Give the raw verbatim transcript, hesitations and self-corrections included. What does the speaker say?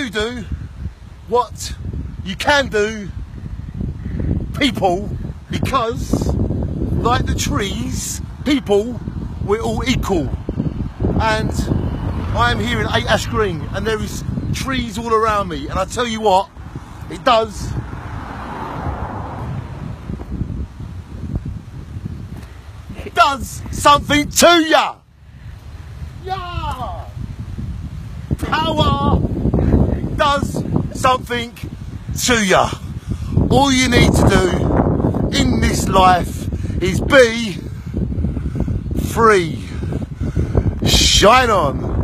you do what you can do, people, because like the trees, people, we're all equal. And I am here in eight Ash Green and there is trees all around me, and I tell you what, it does it does something to ya. Yeah. Power does something to ya. All you need to do in this life is be free. Shine on.